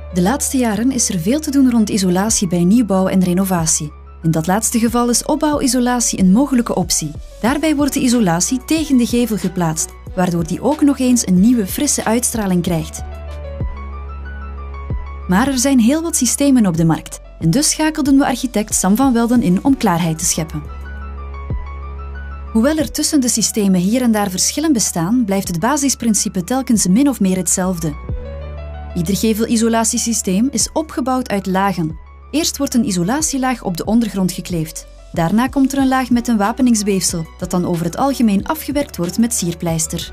De laatste jaren is er veel te doen rond isolatie bij nieuwbouw en renovatie. In dat laatste geval is opbouwisolatie een mogelijke optie. Daarbij wordt de isolatie tegen de gevel geplaatst, waardoor die ook nog eens een nieuwe, frisse uitstraling krijgt. Maar er zijn heel wat systemen op de markt en dus schakelden we architect Sam van Welden in om klaarheid te scheppen. Hoewel er tussen de systemen hier en daar verschillen bestaan, blijft het basisprincipe telkens min of meer hetzelfde. Ieder gevelisolatiesysteem is opgebouwd uit lagen. Eerst wordt een isolatielaag op de ondergrond gekleefd. Daarna komt er een laag met een wapeningsweefsel, dat dan over het algemeen afgewerkt wordt met sierpleister.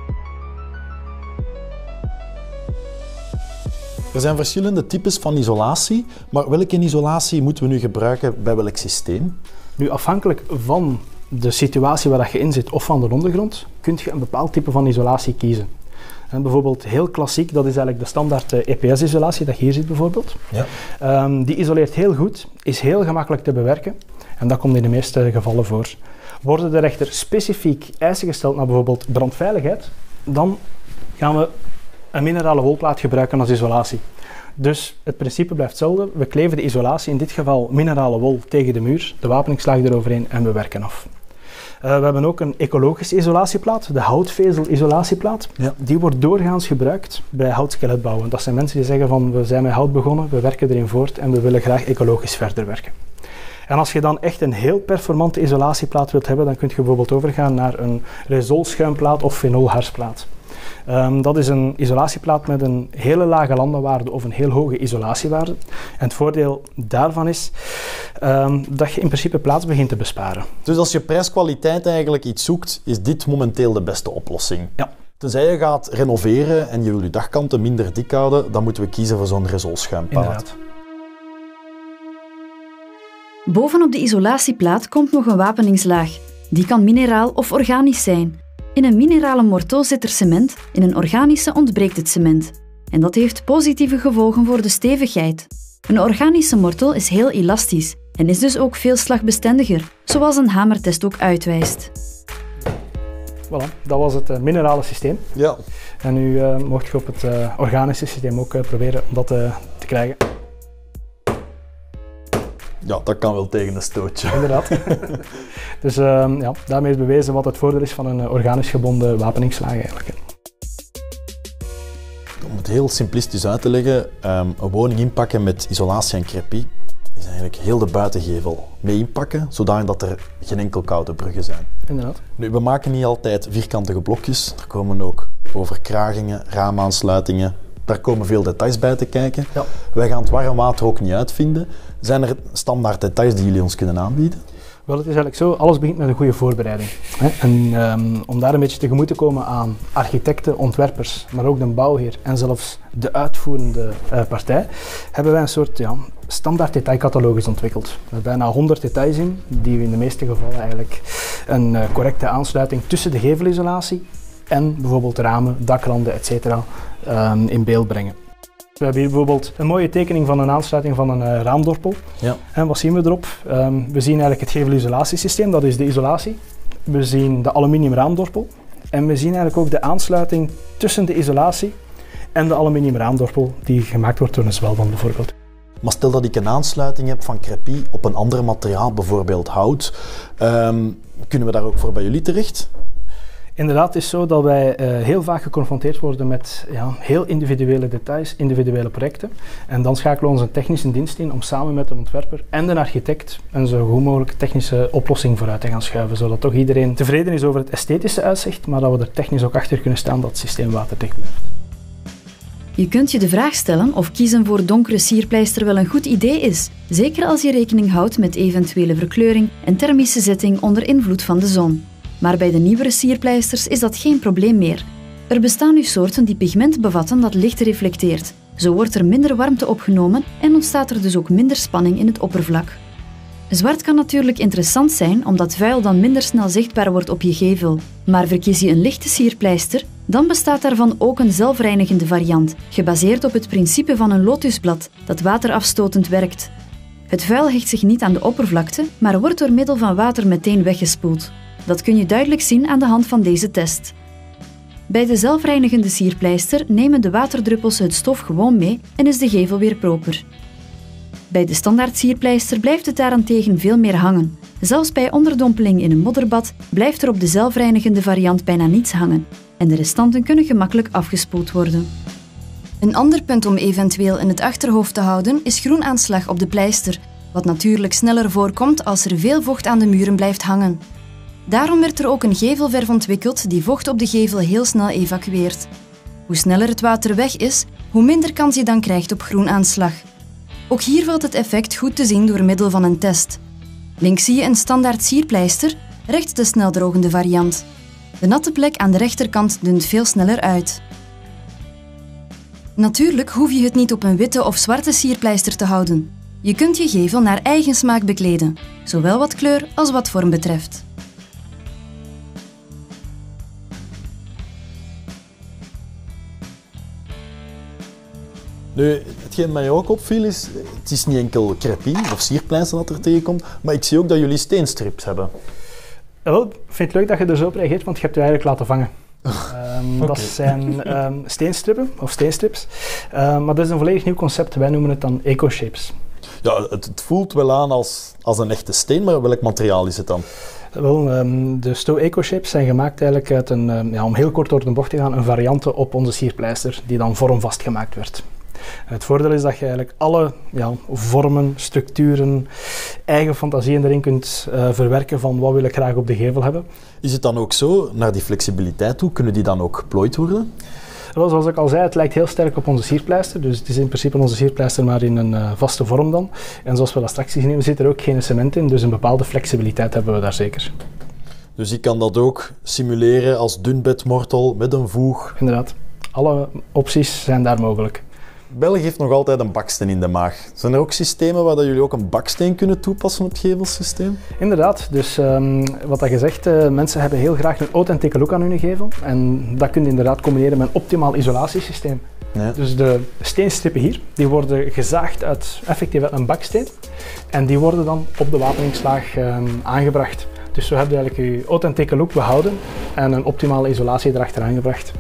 Er zijn verschillende types van isolatie, maar welke isolatie moeten we nu gebruiken bij welk systeem? Nu, afhankelijk van de situatie waar je in zit of van de ondergrond, kun je een bepaald type van isolatie kiezen. En bijvoorbeeld heel klassiek, dat is eigenlijk de standaard EPS-isolatie dat je hier ziet bijvoorbeeld. Ja. Die isoleert heel goed, is heel gemakkelijk te bewerken en dat komt in de meeste gevallen voor. Worden er echter specifiek eisen gesteld naar bijvoorbeeld brandveiligheid, dan gaan we een minerale wolplaat gebruiken als isolatie. Dus het principe blijft hetzelfde. We kleven de isolatie, in dit geval minerale wol, tegen de muur, de wapeningslaag eroverheen en we werken af. We hebben ook een ecologische isolatieplaat, de houtvezel-isolatieplaat. Ja. Die wordt doorgaans gebruikt bij houtskeletbouwen. Dat zijn mensen die zeggen van we zijn met hout begonnen, we werken erin voort en we willen graag ecologisch verder werken. En als je dan echt een heel performante isolatieplaat wilt hebben, dan kun je bijvoorbeeld overgaan naar een resolschuimplaat of fenolharsplaat. Dat is een isolatieplaat met een hele lage landenwaarde of een heel hoge isolatiewaarde. En het voordeel daarvan is dat je in principe plaats begint te besparen. Dus als je prijs-kwaliteit eigenlijk iets zoekt, is dit momenteel de beste oplossing? Ja. Tenzij je gaat renoveren en je wil je dagkanten minder dik houden, dan moeten we kiezen voor zo'n resolschuimplaat. Inderdaad. Bovenop de isolatieplaat komt nog een wapeningslaag. Die kan mineraal of organisch zijn. In een minerale morteau zit er cement, in een organische ontbreekt het cement. En dat heeft positieve gevolgen voor de stevigheid. Een organische mortel is heel elastisch en is dus ook veel slagbestendiger, zoals een hamertest ook uitwijst. Voilà, dat was het minerale systeem. Ja. En nu mocht je op het organische systeem ook proberen om dat te krijgen. Ja, dat kan wel tegen een stootje. Inderdaad. Dus ja, daarmee is bewezen wat het voordeel is van een organisch gebonden wapeningslaag eigenlijk. Om het heel simplistisch uit te leggen, een woning inpakken met isolatie en crépie is eigenlijk heel de buitengevel mee inpakken, zodat er geen enkel koude bruggen zijn. Inderdaad. Nu, we maken niet altijd vierkantige blokjes, er komen ook overkragingen, raamaansluitingen. Daar komen veel details bij te kijken. Ja. Wij gaan het warm water ook niet uitvinden. Zijn er standaard details die jullie ons kunnen aanbieden? Wel, het is eigenlijk zo, alles begint met een goede voorbereiding. En om daar een beetje tegemoet te komen aan architecten, ontwerpers, maar ook de bouwheer en zelfs de uitvoerende partij, hebben wij een soort standaard detailcatalogus ontwikkeld. Met bijna 100 details in, die we in de meeste gevallen eigenlijk een correcte aansluiting tussen de gevelisolatie en bijvoorbeeld ramen, dakranden, etc. In beeld brengen. We hebben hier bijvoorbeeld een mooie tekening van een aansluiting van een raamdorpel. Ja. En wat zien we erop? We zien eigenlijk het gevelisolatiesysteem, dat is de isolatie. We zien de aluminium raamdorpel. En we zien eigenlijk ook de aansluiting tussen de isolatie en de aluminium raamdorpel die gemaakt wordt door een zwelband bijvoorbeeld. Maar stel dat ik een aansluiting heb van crépie op een ander materiaal, bijvoorbeeld hout, kunnen we daar ook voor bij jullie terecht? Inderdaad, het is zo dat wij heel vaak geconfronteerd worden met heel individuele details, individuele projecten. En dan schakelen we onze technische dienst in om samen met een ontwerper en de architect een zo goed mogelijke technische oplossing vooruit te gaan schuiven. Zodat toch iedereen tevreden is over het esthetische uitzicht, maar dat we er technisch ook achter kunnen staan dat het systeem waterdicht blijft. Je kunt je de vraag stellen of kiezen voor donkere sierpleister wel een goed idee is. Zeker als je rekening houdt met eventuele verkleuring en thermische zetting onder invloed van de zon. Maar bij de nieuwere sierpleisters is dat geen probleem meer. Er bestaan nu soorten die pigment bevatten dat licht reflecteert. Zo wordt er minder warmte opgenomen en ontstaat er dus ook minder spanning in het oppervlak. Zwart kan natuurlijk interessant zijn omdat vuil dan minder snel zichtbaar wordt op je gevel. Maar verkies je een lichte sierpleister, dan bestaat daarvan ook een zelfreinigende variant, gebaseerd op het principe van een lotusblad, dat waterafstotend werkt. Het vuil hecht zich niet aan de oppervlakte, maar wordt door middel van water meteen weggespoeld. Dat kun je duidelijk zien aan de hand van deze test. Bij de zelfreinigende sierpleister nemen de waterdruppels het stof gewoon mee en is de gevel weer proper. Bij de standaard sierpleister blijft het daarentegen veel meer hangen. Zelfs bij onderdompeling in een modderbad blijft er op de zelfreinigende variant bijna niets hangen en de restanten kunnen gemakkelijk afgespoeld worden. Een ander punt om eventueel in het achterhoofd te houden is groenaanslag op de pleister, wat natuurlijk sneller voorkomt als er veel vocht aan de muren blijft hangen. Daarom werd er ook een gevelverf ontwikkeld die vocht op de gevel heel snel evacueert. Hoe sneller het water weg is, hoe minder kans je dan krijgt op groenaanslag. Ook hier valt het effect goed te zien door middel van een test. Links zie je een standaard sierpleister, rechts de sneldrogende variant. De natte plek aan de rechterkant dunt veel sneller uit. Natuurlijk hoef je het niet op een witte of zwarte sierpleister te houden. Je kunt je gevel naar eigen smaak bekleden, zowel wat kleur als wat vorm betreft. Nu, hetgeen mij ook opviel is, het is niet enkel crepin of sierpleister dat er tegenkomt, maar ik zie ook dat jullie steenstrips hebben. Wel, ik vind het leuk dat je er zo op reageert, want je hebt je eigenlijk laten vangen. Okay. Dat zijn steenstrippen of steenstrips, maar dat is een volledig nieuw concept. Wij noemen het dan eco-shapes. Ja, het voelt wel aan als een echte steen, maar welk materiaal is het dan? Wel, de Sto eco-shapes zijn gemaakt eigenlijk uit een, om heel kort door de bocht te gaan, een variante op onze sierpleister die dan vormvast gemaakt werd. Het voordeel is dat je eigenlijk alle vormen, structuren, eigen fantasieën erin kunt verwerken van wat wil ik graag op de gevel hebben. Is het dan ook zo, naar die flexibiliteit toe, kunnen die dan ook geplooid worden? Wel, zoals ik al zei, het lijkt heel sterk op onze sierpleister, dus het is in principe onze sierpleister maar in een vaste vorm dan. En zoals we dat straks gezien hebben, zit er ook geen cement in, dus een bepaalde flexibiliteit hebben we daar zeker. Dus ik kan dat ook simuleren als dunbedmortel met een voeg? Inderdaad, alle opties zijn daar mogelijk. België heeft nog altijd een baksteen in de maag. Zijn er ook systemen waar jullie ook een baksteen kunnen toepassen op het gevelsysteem? Inderdaad, dus wat je zegt, mensen hebben heel graag een authentieke look aan hun gevel. En dat kun je inderdaad combineren met een optimaal isolatiesysteem. Ja. Dus de steenstrippen hier, die worden gezaagd effectief uit een baksteen. En die worden dan op de wapeningslaag aangebracht. Dus zo heb je eigenlijk je authentieke look behouden en een optimale isolatie erachteraan gebracht.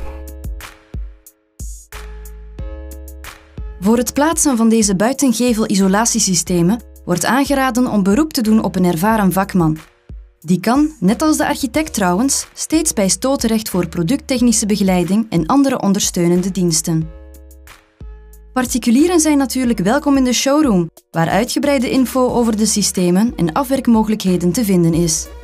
Voor het plaatsen van deze buitengevel-isolatiesystemen wordt aangeraden om beroep te doen op een ervaren vakman. Die kan, net als de architect trouwens, steeds bij Sto terecht voor producttechnische begeleiding en andere ondersteunende diensten. Particulieren zijn natuurlijk welkom in de showroom, waar uitgebreide info over de systemen en afwerkmogelijkheden te vinden is.